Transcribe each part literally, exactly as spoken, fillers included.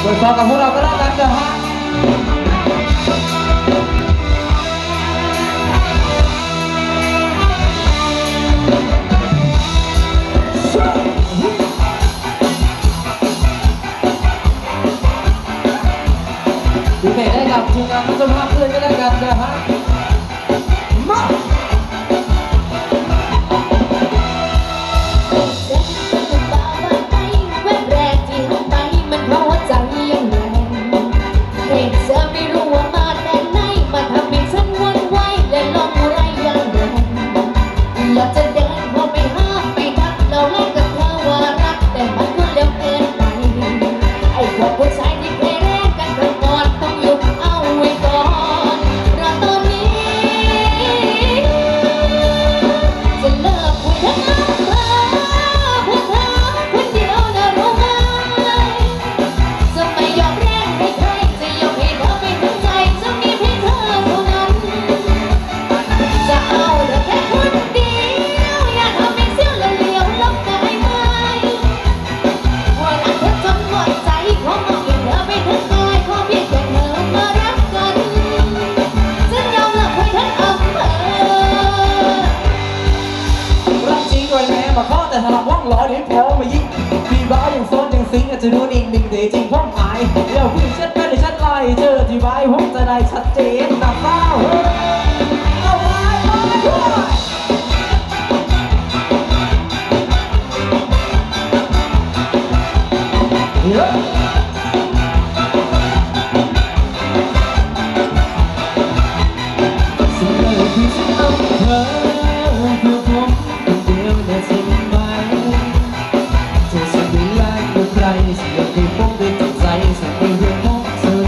เปิดฟองกับพวกเราก็แล้วกันนะฮะดูเพลงได้กับทีมงานทุกภาพเพื่อนก็แล้วกันนะฮะมาแต่ถ้าเราว่างล้อเดี๋ยวพอมายิ่งพี่บ้าอย่างโซนอย่างซิงอาจจะดูนิ่งนิ่งแต่จริงพ่อหมายเดี๋ยวพี่เช็ดไปเดี๋ยวฉันไล่เจอที่ใบผมจะได้ชัดเจนนะเปล่าเอาไปไปด้วยสิ่งที่พี่ฉันเอาเธอเพื่อผมคนเดียวแต่สิ่งสิ่งที่ผมได้ตั้งใจสิ่งที่เรื่องของเธอ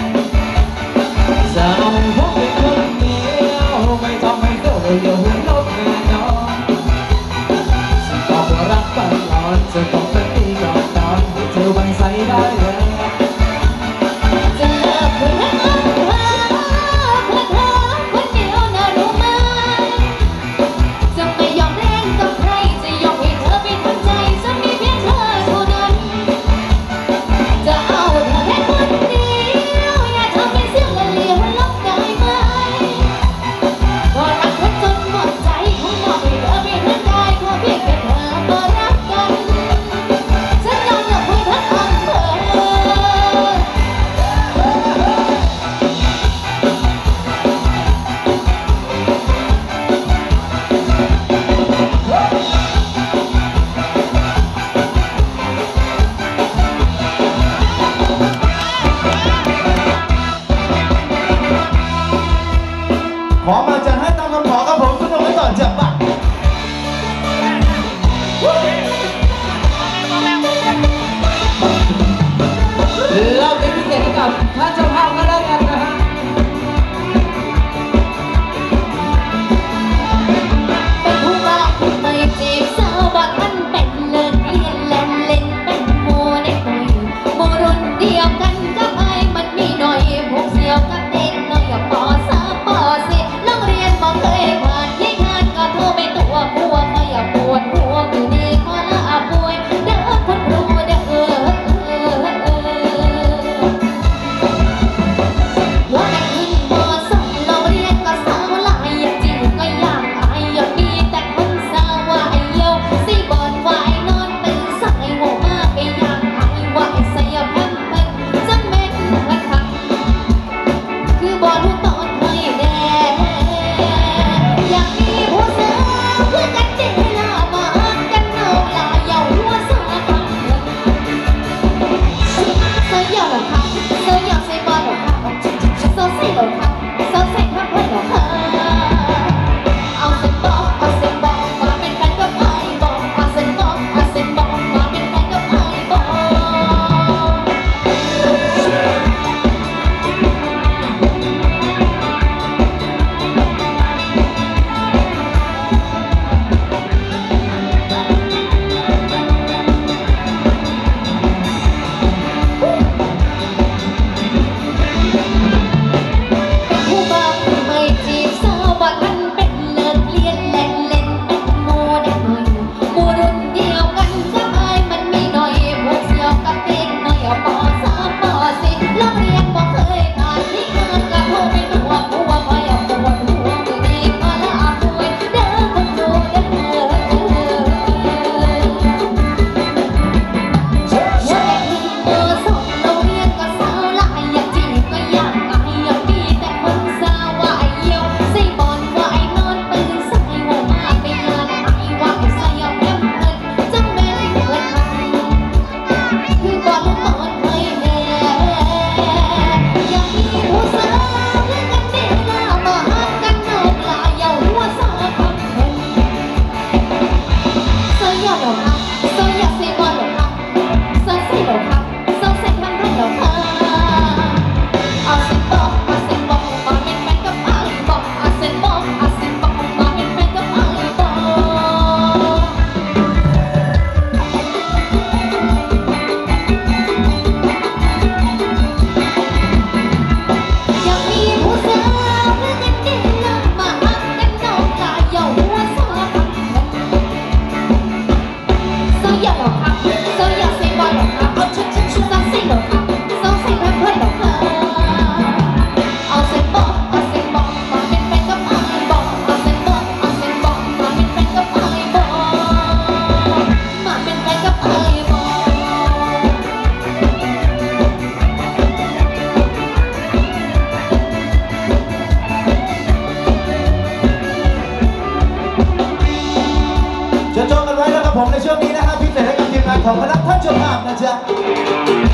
จะเอาผมเป็นคนเดียวไม่ทำให้เธอเลยอย่าหัวลบแน่นอนฉันบอกว่ารักตลอดจะต้องเป็นที่ก่อนตอนให้เธอไว้ใจได้เลยจะเลิกคุยทั้งวันเพื่อเพื่อเธอคนเดียวนะรู้ไหมจะไม่ยอมแรงกับใครจะยอมให้เธอเป็นคนใจจะมีเพียงเธอเท่านั้น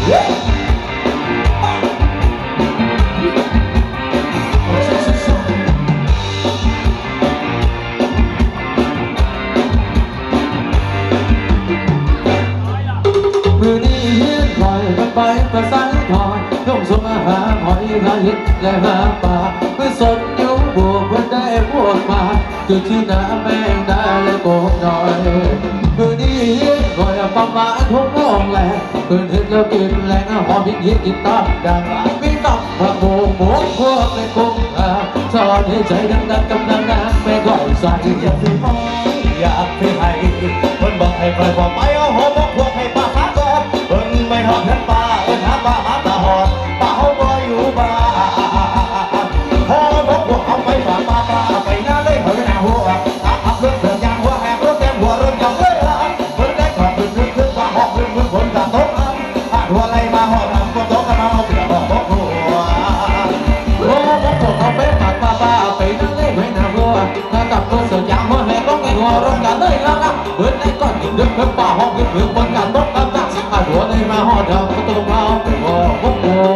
มือนี้เฮียนลอยกันไปประสานถอยยกสมหาหอยหาเห็ดและหาปลาเมื่อสดอยู่บวกเพื่อได้พวกมาจุดที่หน้าแมงได้และโกงหน่อยมือนี้เฮียนลอยประมาณทุ่งมองแหลกเพื่อนเห็ดแล้วกินแรงหอมยิ่งยิ่งกินตับดังไม่ต้องพะโมงโมงพวกในกุ้งสอนให้ใจดังๆกำลังน้ำไม่ก่อยใส่อยากให้หอยอยากให้ให้คนบอกให้ปล่อยบอกไปเอาหัวบอกพวกให้ป้าหาก่อนเพิ่นไม่หอดเพิ่นป้าเพิ่นหาป้าหาตาหอดป้าเขาบ่อยู่บ้านพอบอกพวกเอาไปฝากป้าป้าไปหน้าเลยเพิ่นหน้าหัวตาขับรถเสือยางหัวแหกรถแกงหัวรถจับเลยล่ะเพิ่นได้ขอบขึ้นขึ้นขึ้นว่าหอกขึ้นขึ้นฝนกับตกน้ำผ่านหัวไหลมาหอดน้ำก็ตกกันมาเอาเปรียบบอกบอกหัวโอ้บอกพวกเอาไปฝากป้าป้าไปหน้าเลยเพิ่นหน้าหัวตาขับรถเสือยางหัวแหกรถแกงหัวรถกันเลยล่ะเพิ่นได้ก่อนกินดึกเพิ่นป้าหอกขึ้นขึ้นฝนกับตกน้ำผ่านหัวไหลมาหอดน้ำก็ตกมาเอาเปรียบบอกหัว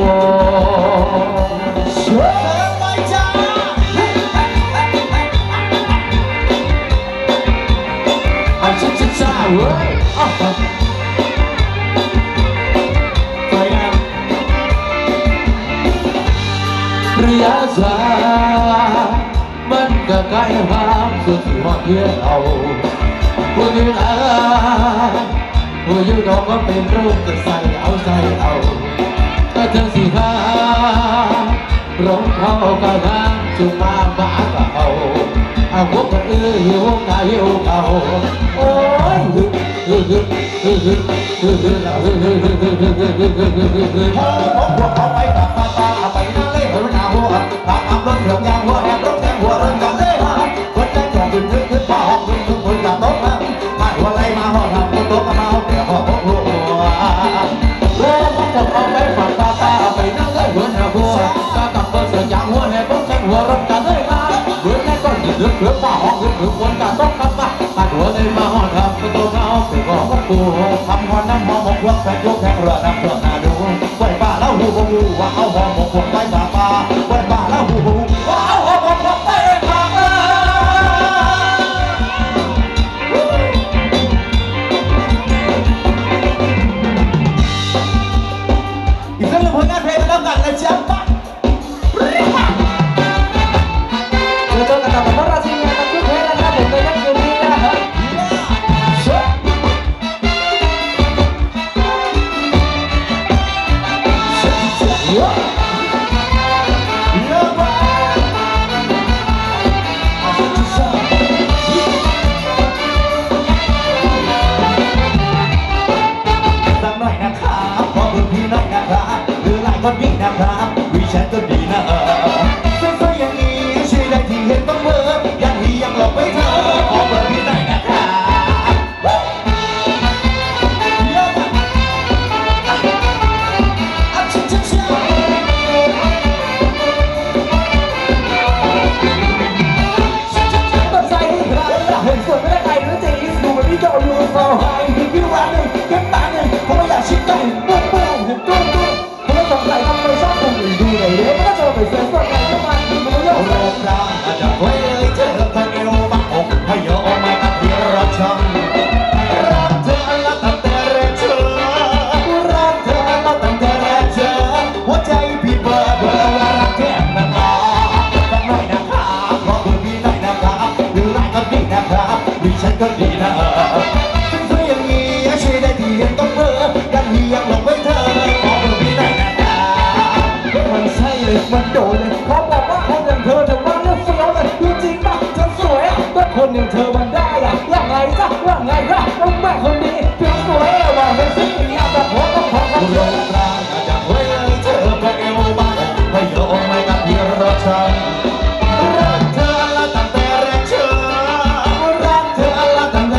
ช่วยไปจ้าเอาชิชิชาเว้ยไปกันระยะทางมันก็ใกล้ห้ามสุดที่หอดเยี่ยเอาผู้ยืนอ่านผู้ยืนดอกก็เป็นรูปจะใส่เอาใส่เอาถ้าเธอสิหารองเท้ากะงานจุมาบ้ากะเอาอาพวกกันเอื้อหิวกะหิวเก่าโอ้ยฮึฮึฮึฮึฮึฮึฮึฮึฮึฮึฮึฮึฮึฮึฮึฮึฮึฮึพอพวกเขาไปกับป้าป้าไปนั่งเล่นหน้าหัวพาขับรถเถื่อนยางหัวแอบรถแทงหัวรถกันเล่นคนใจจอดขึ้นขึ้นขึ้นพอหอกขึ้นขึ้นคนจับโต๊ะมาผ่านหัวไหลมาหอดหับโต๊ะมาเอาเปรียบหอกหัวโอ้พวกเขาไปฝากป้าป้าไปนั่งเล่นหัวหน้าหัวตากับเบอร์เสือยางหัวแหกรถแทงหัวรถกันเลยมาเมื่อแรกก็ยืนดึกเถื่อนป้าหอกขึ้นขึ้นคนจับโต๊ะมาผ่านหัวไหลมาหอดหับโต๊ะมาเอาเปรียบหอกหัวทำหัวน้ำหอมพวกแฟนยกแทงเรือน้ำเถื่อนหน้าดูไหวป้าแล้วหูบงูว่าเอาหอมพวกไปป้าป้าไหวป้าแล้วหูบงูว่าเอาหอมพวกไปป้าป้าอีกสักหนึ่งผลงานเพลงแล้วกันนะจ๊ะป้าเราเจอกันกับพระราชินีนักเพลงนะครับผมในยักษ์คืนนี้นะครับสักหน่อยนะครับขอเบอร์พี่หน่อยนะครับหรือไลน์ก็ดีนะครับวิแชทก็ดีนะเออสวยๆอย่างนี้ช่วยได้ที่เห็นต้องเบอร์ยังที่ยังหลบไม่เธอขอเบอร์พี่หน่อยนะครับเห็นส่วนไม่ได้ใครหรือจะอีสดูมันพี่โจอยู่โซ่ไฮพี่พี่ร้านหนึ่งเก็บตาหนึ่งเพราะไม่อยากชิดกันปุ้งปุ้งเห็นตุ้งตุ้งเพราะไม่สงสัยทำไมชอบคนอื่นดูเลยเดี๋ยวมันก็จะไปเสียส่วนไหนก็มันมันก็โยกโลกราอาจจะไว้เลยเธอเธอเอวบักอกให้เยอะออกมากับเพียรรักฉันรักเธอละตั้งแต่แรกเจอรักเธอละตั้งแต่แรกเจอหัวใจพี่เบอร์เบอร์ว่ารักแค่นั้นอ่ะสักหน่อยนะครับขอเบอร์พี่หน่อยนะครับหรือไลน์ก็ดีนะครับวิฉันก็ดีนะเออสวยอย่างนี้ช่วยได้ที่เห็นต้องเบอร์กันที่ยังหลงไว้เธอขอเบอร์พี่หน่อยนะครับมันใช่เลยมันโดนเลยเพราะบอกว่าคนอย่างเธอเธอว่าเลือกเฟี้ยวเลยดูจริงป่ะเธอสวยอ่ะก็คนอย่างเธอมันได้อ่ะว่าไงจ๊ะว่าไงล่ะต้องแม่คนดีเพียงสวยว่าเป็นสิ่งอยากจะขอต้องขอกันเยอะรางอาจจะไว้เลยเธอก็เอวบ้างให้เยอะไม่กับเพียงรักฉันรักเธอละตั้งแต่แรกเจอรักเธอละตั้งแต่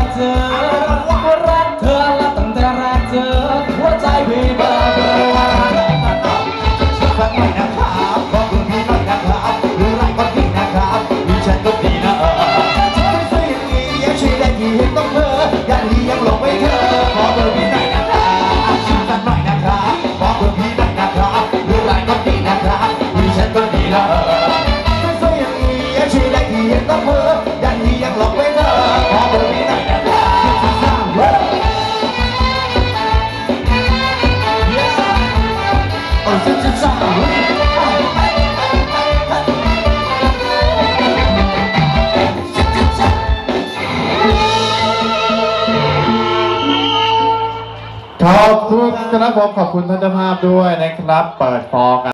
เธอรักเธอและตั้งแต่แรกเจอหัวใจพี่เบอร์เบอร์ว่าฟังหน่อยนะครับขอคุณพี่หน่อยนะครับดูรักคนดีนะครับมีฉันก็ดีนะเออช่วยอย่างนี้ยังช่วยได้กี่เห็นต้องเธออย่างนี้ยังหลงไม่เธอขอเบอร์พี่หน่อยนะครับฟังหน่อยนะครับขอเบอร์พี่หน่อยนะครับดูรักคนดีนะครับมีฉันก็ดีนะเออช่วยอย่างนี้ยังช่วยได้กี่เห็นต้องเธออย่างนี้ยังหลงไม่เธอขอเบอร์พี่หน่อยนะครับOh, it's just a song. ขอบคุณครับผมขอบคุณท่านเจ้าภาพด้วยนะครับ เปิดฟอร์กัน